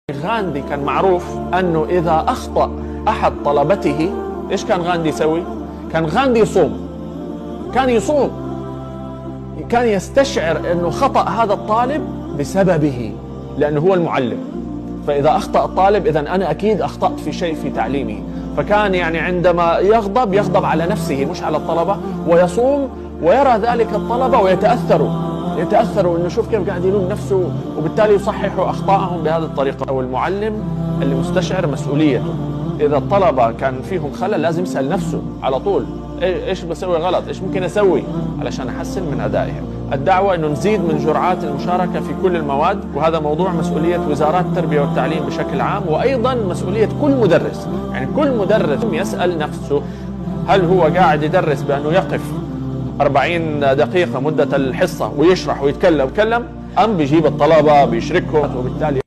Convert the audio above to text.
غاندي كان معروف أنه إذا أخطأ أحد طلبته، إيش كان غاندي يسوي؟ كان غاندي يصوم، كان يستشعر أنه خطأ هذا الطالب بسببه، لأنه هو المعلم. فإذا أخطأ الطالب إذن أنا أكيد أخطأت في شيء في تعليمه. فكان يعني عندما يغضب على نفسه مش على الطلبة، ويصوم ويرى ذلك الطلبة ويتأثروا أنه شوف كيف قاعد يلوم نفسه، وبالتالي يصححوا أخطائهم بهذه الطريقة. أو المعلم اللي مستشعر مسؤوليته، إذا الطلبة كان فيهم خلل لازم يسأل نفسه على طول إيش بسوي غلط، إيش ممكن أسوي علشان أحسن من أدائهم. الدعوة أنه نزيد من جرعات المشاركة في كل المواد، وهذا موضوع مسؤولية وزارات التربية والتعليم بشكل عام، وأيضا مسؤولية كل مدرس. يعني كل مدرس يسأل نفسه هل هو قاعد يدرس بأنه يقف 40 دقيقة مدة الحصة ويشرح ويتكلم أم بيجيب الطلبة بيشركهم، وبالتالي